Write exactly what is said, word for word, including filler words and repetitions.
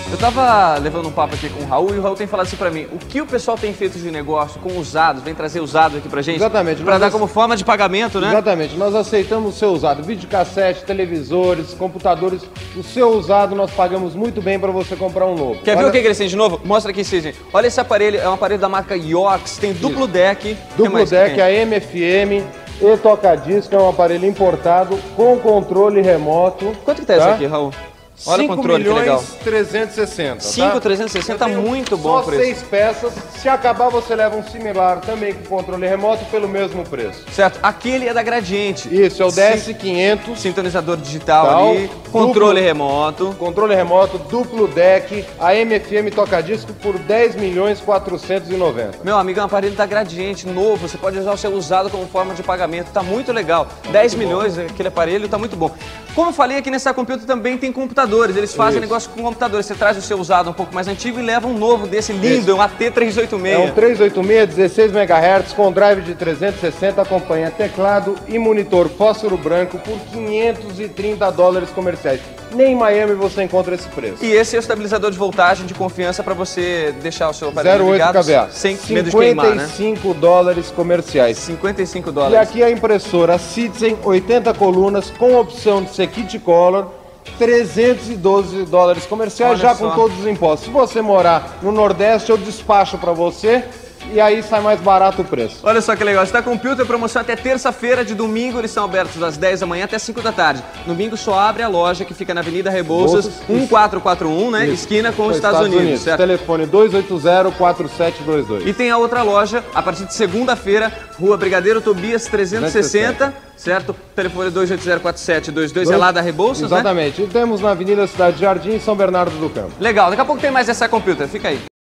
Eu tava levando um papo aqui com o Raul e o Raul tem falado assim pra mim, o que o pessoal tem feito de negócio com usados, vem trazer usados aqui pra gente? Exatamente. Pra dar nós... como forma de pagamento, né? Exatamente, nós aceitamos o seu usado, videocassete, televisores, computadores, o seu usado nós pagamos muito bem pra você comprar um novo. Quer Olha... ver o que, que eles têm de novo? Mostra aqui, gente. Olha esse aparelho, é um aparelho da marca Yorks, tem duplo Isso. deck. Duplo deck, a M F M e toca-disco, é um aparelho importado com controle remoto. Quanto que tá, tá? Esse aqui, Raul? Olha o controle, que legal. cinco milhões trezentos e sessenta. cinco milhões trezentos e sessenta, muito bom só o preço. seis peças. Se acabar, você leva um similar também com controle remoto pelo mesmo preço. Certo. Aquele é da Gradiente. Isso, é o D S quinhentos. Sintonizador digital Tal, ali, controle duplo, remoto. Controle remoto, duplo deck, a M F M toca-disco por dez milhões quatrocentos e noventa. Meu amigo, é um aparelho da Gradiente, novo. Você pode usar o seu usado como forma de pagamento. Tá muito legal. dez milhões, aquele aparelho, tá muito bom. Como eu falei, aqui nessa Computer também tem computadores. Eles fazem Isso. negócio com computadores. Você traz o seu usado um pouco mais antigo e leva um novo desse lindo, Isso. é um A T trezentos e oitenta e seis. É um trezentos e oitenta e seis, dezesseis megahertz, com drive de trezentos e sessenta, acompanha teclado e monitor fósforo branco por quinhentos e trinta dólares comerciais. Nem em Miami você encontra esse preço. E esse é o estabilizador de voltagem de confiança para você deixar o seu aparelho ligado zero oito kVA. sem medo de queimar, né? cinquenta e cinco dólares comerciais. cinquenta e cinco E dólares. aqui a impressora Citizen, oitenta colunas, com opção de ser kit color, trezentos e doze dólares comerciais, Olha já só. com todos os impostos. Se você morar no Nordeste, eu despacho para você e aí sai mais barato o preço. Olha só que legal, está Computer, promoção até terça-feira, de domingo eles são abertos das dez da manhã até cinco da tarde. Domingo só abre a loja que fica na Avenida Rebouças, mil quatrocentos e quarenta e um, né? Isso. Esquina com os Nos Estados, Estados Unidos, Unidos. certo? Telefone dois oito zero, quatro sete dois dois. E tem a outra loja, a partir de segunda-feira, Rua Brigadeiro Tobias trezentos e sessenta, certo? Telefone dois oito zero, quatro sete dois dois, é lá da Rebouças, Exatamente. né? E temos na Avenida Cidade Jardim, São Bernardo do Campo. Legal, daqui a pouco tem mais essa Computer, fica aí.